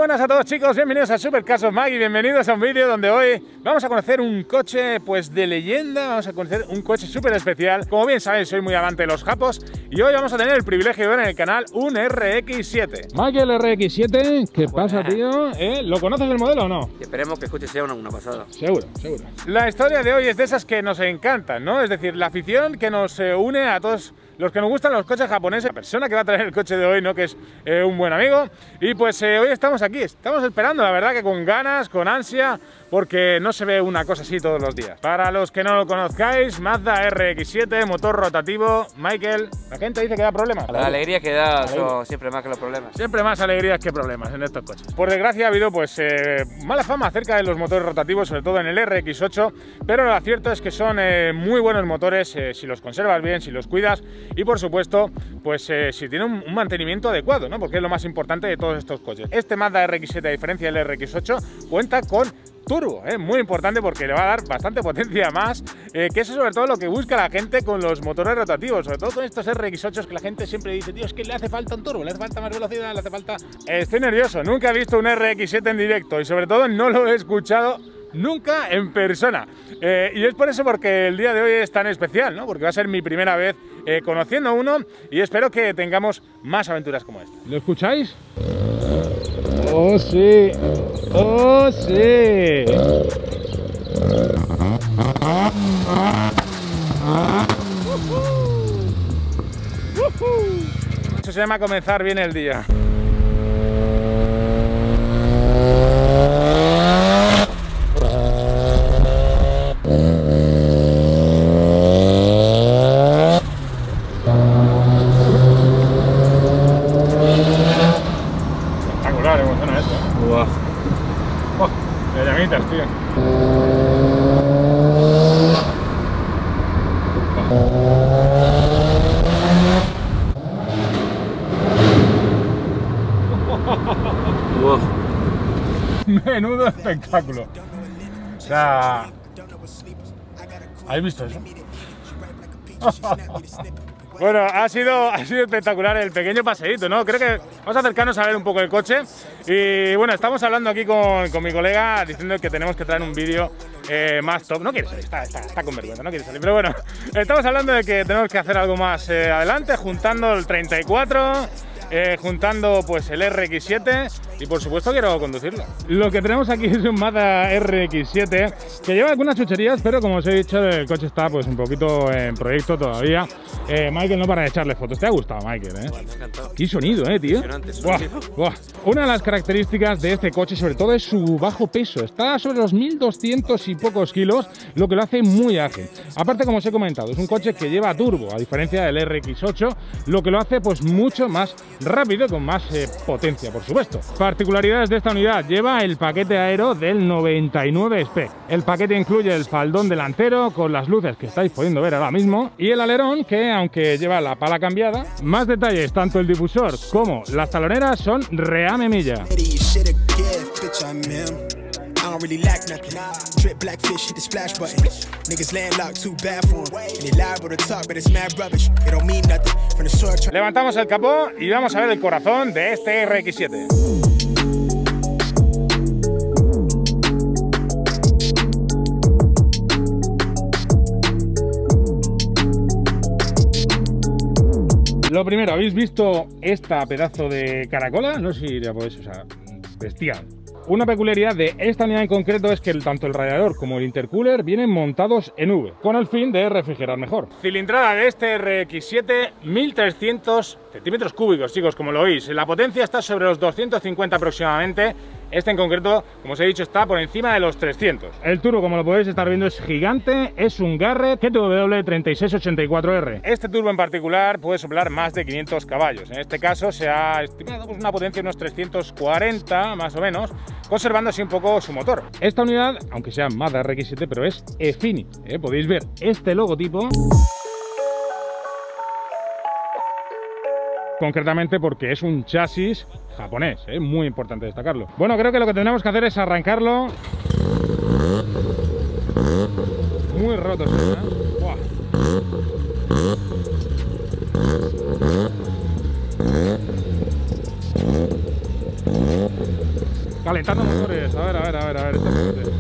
buenas a todos, chicos, bienvenidos a Supercars of Mike y bienvenidos a un vídeo donde hoy vamos a conocer un coche pues de leyenda, vamos a conocer un coche súper especial. Como bien sabéis, soy muy amante de los japos y hoy vamos a tener el privilegio de ver en el canal un RX-7. Michael RX-7, ¿qué pasa, tío? ¿Lo conoces el modelo o no? Esperemos que el coche sea una pasada. Seguro, seguro. La historia de hoy es de esas que nos encantan, ¿no? Es decir, la afición que nos une a todos los que nos gustan los coches japoneses. La persona que va a traer el coche de hoy, ¿no? Que es un buen amigo. Y pues hoy estamos aquí, estamos esperando, la verdad que con ganas, con ansia, porque no se ve una cosa así todos los días. Para los que no lo conozcáis, Mazda RX-7, motor rotativo. Michael, la gente dice que da problemas. La alegría que da son siempre más que los problemas. Siempre más alegrías que problemas en estos coches. Por desgracia ha habido pues mala fama acerca de los motores rotativos, sobre todo en el RX-8, pero lo cierto es que son muy buenos motores si los conservas bien, si los cuidas y por supuesto pues si tienen un mantenimiento adecuado, ¿no? Porque es lo más importante de todos estos coches. Este Mazda RX-7, a diferencia del RX-8, cuenta con turbo, muy importante porque le va a dar bastante potencia más, que eso es sobre todo lo que busca la gente con los motores rotativos, sobre todo con estos RX-8 que la gente siempre dice, tío, es que le hace falta un turbo, le hace falta más velocidad, le hace falta... Estoy nervioso, nunca he visto un RX-7 en directo y sobre todo no lo he escuchado nunca en persona, y es por eso porque el día de hoy es tan especial, ¿no? Porque va a ser mi primera vez conociendo uno y espero que tengamos más aventuras como esta. ¿Lo escucháis? ¡Oh, sí! ¡Oh, sí! Eso se llama comenzar bien el día. Espectacular, emociona eso. Wow. De llamitas, tío. Wow. Menudo espectáculo. O sea, ¿habéis visto eso? Bueno, ha sido espectacular el pequeño paseíto, ¿no? Creo que vamos a acercarnos a ver un poco el coche. Y bueno, estamos hablando aquí con mi colega diciendo que tenemos que traer un vídeo más top. No quiere salir, está con vergüenza, no quiere salir. Pero bueno, estamos hablando de que tenemos que hacer algo más adelante, juntando el 34, juntando pues el RX-7 y por supuesto quiero conducirlo. Lo que tenemos aquí es un Mazda RX-7 que lleva algunas chucherías, pero como os he dicho, el coche está pues un poquito en proyecto todavía. Michael no para de echarle fotos. ¿Te ha gustado, Michael? Me ha encantado. ¡Qué sonido, tío! Buah, buah. Una de las características de este coche, sobre todo, es su bajo peso. Está sobre los 1200 y pocos kilos, lo que lo hace muy ágil. Aparte, como os he comentado, es un coche que lleva turbo, a diferencia del RX-8, lo que lo hace pues mucho más rápido, con más potencia, por supuesto. Particularidades de esta unidad: lleva el paquete aero del 99 Spec. El paquete incluye el faldón delantero con las luces que estáis pudiendo ver ahora mismo y el alerón que, aunque lleva la pala cambiada, más detalles, tanto el difusor como las taloneras son reame milla. Levantamos el capó y vamos a ver el corazón de este RX-7. Lo primero, ¿habéis visto esta pedazo de caracola? No sé si la podéis, o sea, bestial. Una peculiaridad de esta unidad en concreto es que tanto el radiador como el intercooler vienen montados en V, con el fin de refrigerar mejor. Cilindrada de este RX-7, 1300 centímetros cúbicos, chicos, como lo oís. La potencia está sobre los 250 aproximadamente. Este en concreto, como os he dicho, está por encima de los 300. El turbo, como lo podéis estar viendo, es gigante. Es un Garrett GTW3684R. Este turbo en particular puede soplar más de 500 caballos. En este caso se ha estimado pues, una potencia de unos 340 más o menos, conservando así un poco su motor. Esta unidad, aunque sea Mazda RX-7, pero es E-Fini. Podéis ver este logotipo. Concretamente porque es un chasis japonés, muy importante destacarlo. Bueno, creo que lo que tendremos que hacer es arrancarlo. Muy roto, ¿eh? ¡Buah! calentando motores. A ver. Esto es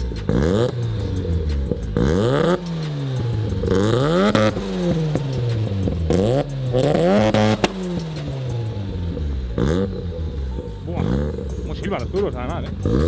buah, como silban los turbos además,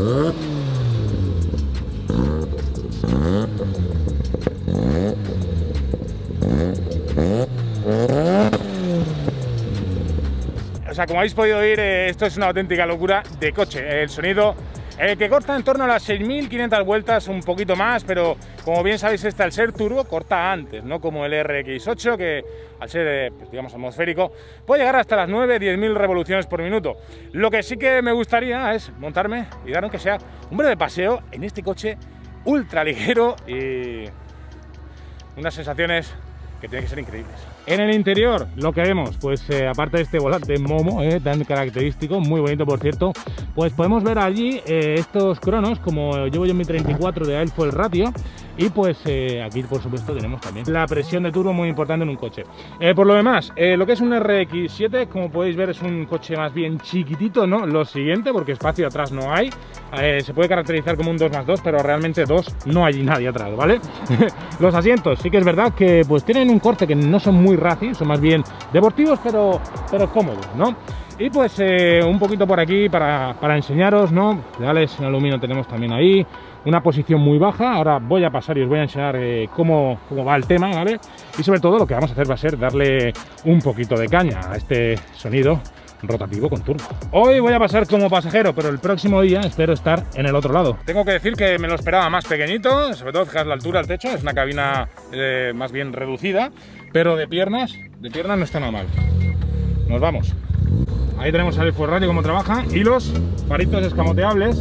O sea, como habéis podido oír, esto es una auténtica locura de coche. El sonido que corta en torno a las 6.500 vueltas, un poquito más, pero como bien sabéis, este al ser turbo corta antes, no como el RX8, que al ser, pues, digamos, atmosférico, puede llegar hasta las 9-10.000 revoluciones por minuto. Lo que sí que me gustaría es montarme y dar aunque sea un breve paseo en este coche ultra ligero y unas sensaciones que tienen que ser increíbles. En el interior, lo que vemos, pues aparte de este volante Momo, tan característico, muy bonito por cierto, pues podemos ver allí estos cronos, como llevo yo en mi 34 de Air Fuel Ratio, y pues aquí por supuesto tenemos también la presión de turbo, muy importante en un coche. Por lo demás, lo que es un RX7, como podéis ver, es un coche más bien chiquitito, ¿no? Lo siguiente, porque espacio atrás no hay, se puede caracterizar como un 2+2, pero realmente 2 no hay nadie atrás, ¿vale? Los asientos, sí que es verdad que pues tienen un corte que no son muy racing, son más bien deportivos, pero cómodos, ¿no? Y pues un poquito por aquí para enseñaros, ¿no? Pedales en aluminio tenemos también ahí, una posición muy baja. Ahora voy a pasar y os voy a enseñar cómo va el tema, ¿vale? Y sobre todo lo que vamos a hacer va a ser darle un poquito de caña a este sonido rotativo con turbo. Hoy voy a pasar como pasajero, pero el próximo día espero estar en el otro lado. Tengo que decir que me lo esperaba más pequeñito, sobre todo fijaos la altura del techo, es una cabina más bien reducida, pero de piernas no está nada mal. Nos vamos. Ahí tenemos el Fuel Radio como trabaja y los faritos escamoteables.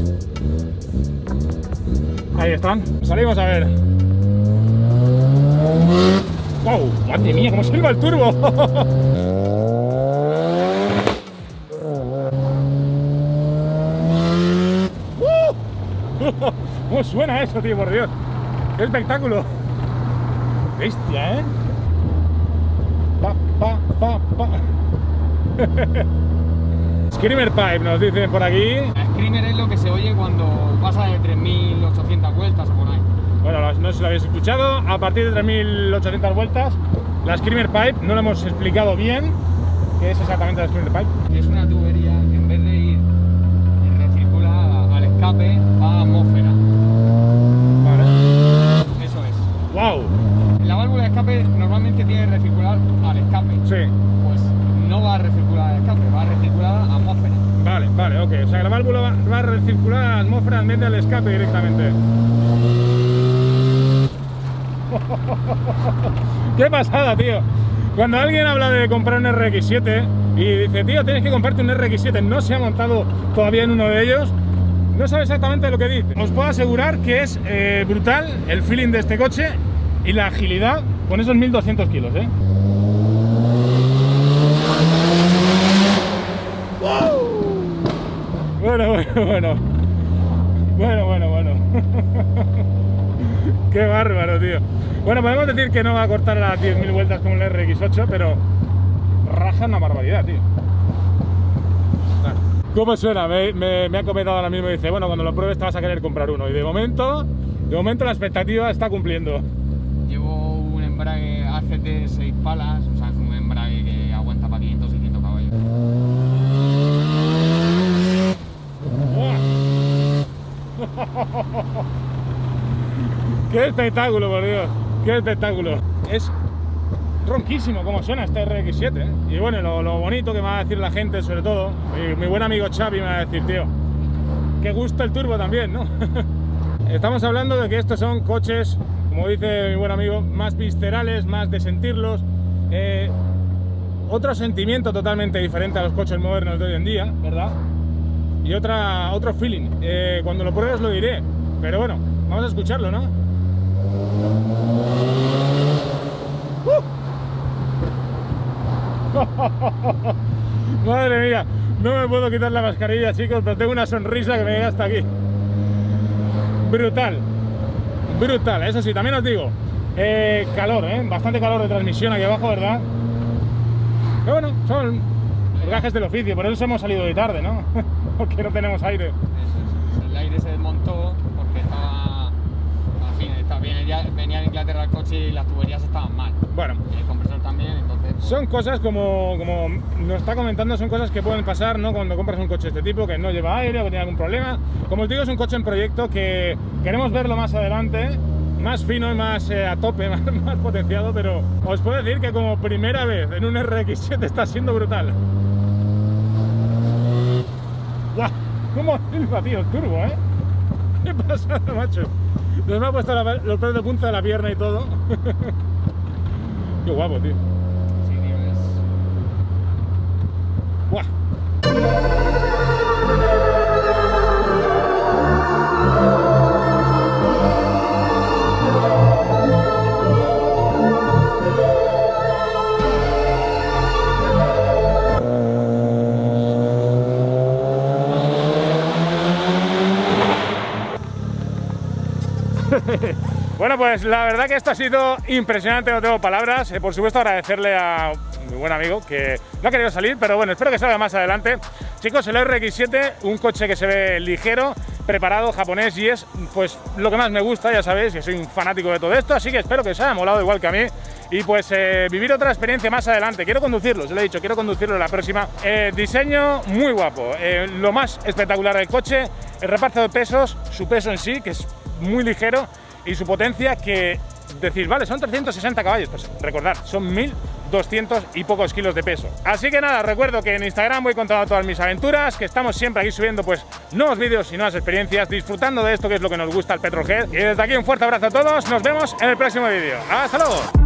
Ahí están. Salimos a ver. ¡Wow! ¡Madre mía! ¡Cómo silba el turbo! ¿Cómo suena eso, tío? Por Dios. ¡Qué espectáculo! Bestia, ¿eh? Screamer Pipe nos dicen por aquí. La Screamer es lo que se oye cuando pasa de 3.800 vueltas o por ahí. Bueno, no sé si lo habéis escuchado. A partir de 3.800 vueltas, la Screamer Pipe, no lo hemos explicado bien. ¿Qué es exactamente la Screamer Pipe? Es una tubería que en vez de ir recirculada al escape, va a atmósfera. Vale. Eso es. ¡Wow! La válvula de escape normalmente tiene que recircular al escape. Sí. Pues no va a recircular al escape, va a recircular a atmósfera. Vale, ok. O sea que la válvula va a recircular a la atmósfera en vez del escape directamente. ¡Qué pasada, tío! Cuando alguien habla de comprar un RX7 y dice, tío, tienes que comprarte un RX7, no se ha montado todavía en uno de ellos, no sabe exactamente lo que dice. Os puedo asegurar que es brutal el feeling de este coche y la agilidad con esos 1.200 kilos, ¿eh? Bueno. Qué bárbaro, tío. Bueno, podemos decir que no va a cortar a las 10.000 vueltas como el RX8, pero raja una barbaridad, tío. ¿Cómo suena? Me ha comentado ahora mismo y dice, bueno, cuando lo pruebes te vas a querer comprar uno. Y de momento la expectativa está cumpliendo. Llevo un embrague ACT 6 palas, o sea, es un embrague que aguanta para 500-600 caballos. ¡Qué espectáculo, por Dios! ¡Qué espectáculo! Es ronquísimo como suena este RX7, ¿eh? Y bueno, lo bonito que me va a decir la gente, sobre todo, mi buen amigo Xavi me va a decir, tío, qué gusto el turbo también, ¿no? Estamos hablando de que estos son coches, como dice mi buen amigo, más viscerales, más de sentirlos, otro sentimiento totalmente diferente a los coches modernos de hoy en día, ¿verdad? Y otro feeling. Cuando lo pruebes lo diré, pero bueno, vamos a escucharlo, ¿no? Madre mía, no me puedo quitar la mascarilla, chicos, pero tengo una sonrisa que me llega hasta aquí. Brutal, eso sí, también os digo, calor, bastante calor de transmisión aquí abajo, ¿verdad? Pero bueno, son gajes del oficio, por eso hemos salido de tarde, ¿no? Porque no tenemos aire. Eso es. el coche y las tuberías estaban mal. Bueno, Y el compresor también, entonces... pues, son cosas como nos está comentando, son cosas que pueden pasar, ¿no? Cuando compras un coche de este tipo, que no lleva aire o que tiene algún problema. Como os digo, es un coche en proyecto que queremos verlo más adelante, más fino y más a tope, más potenciado, pero os puedo decir que como primera vez en un RX7 está siendo brutal. ¡Guau! ¿Cómo silba, tío? El turbo, ¿eh? ¿Qué pasada, macho? Nos me ha puesto los pelos de punta de la pierna y todo. Qué guapo, tío. Sí, tío, es... ¡Guau! Bueno, pues la verdad que esto ha sido impresionante, no tengo palabras. Por supuesto, agradecerle a mi buen amigo que no ha querido salir, pero bueno, espero que salga más adelante. Chicos, el RX7, un coche que se ve ligero, preparado, japonés, y es pues lo que más me gusta, ya sabéis, que soy un fanático de todo esto, así que espero que os haya molado igual que a mí. Y pues vivir otra experiencia más adelante. Quiero conducirlo, os lo he dicho, quiero conducirlo la próxima. Diseño muy guapo, lo más espectacular del coche, el reparto de pesos, su peso en sí, que es muy ligero, y su potencia, que decís, vale, son 360 caballos, pues recordad, son 1200 y pocos kilos de peso. Así que nada, recuerdo que en Instagram voy contando todas mis aventuras, que estamos siempre aquí subiendo pues nuevos vídeos y nuevas experiencias, disfrutando de esto que es lo que nos gusta el Petrolhead. Y desde aquí un fuerte abrazo a todos, nos vemos en el próximo vídeo. ¡Hasta luego!